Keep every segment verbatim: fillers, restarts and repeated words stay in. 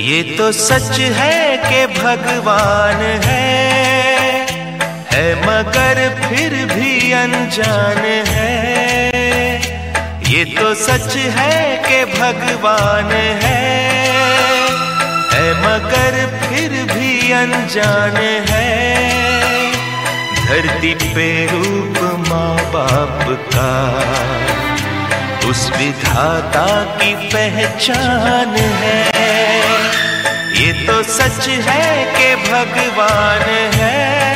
ये तो सच है कि भगवान है है मगर फिर भी अनजान है। ये तो सच है कि भगवान है है मगर फिर भी अनजान है। धरती पे रूप माँ बाप का उस विधाता की पहचान है। ये तो सच है कि भगवान है।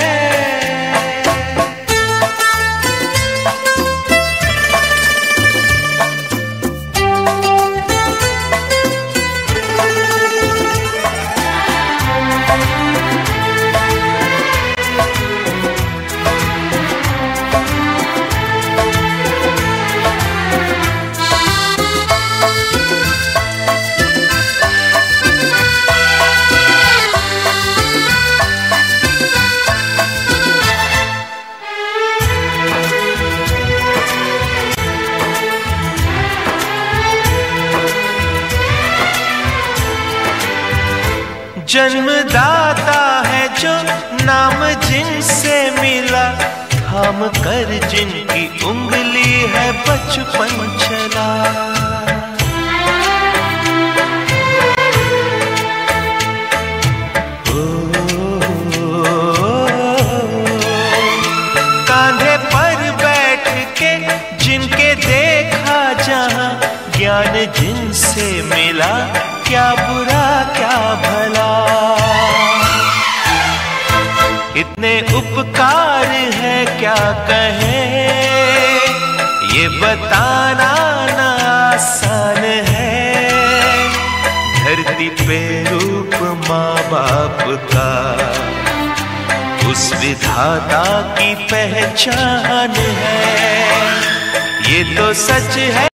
जन्मदाता है जो नाम जिनसे मिला, थाम कर जिनकी उंगली है बचपन चला। ओ, कांधे पर बैठ के जिनके देखा जहां, ज्ञान जिनसे मिला क्या बुरा क्या भला। इतने उपकार है क्या कहें, ये बताना ना आसान है। धरती पे रूप माँ बाप का उस विधाता की पहचान है। ये तो सच है।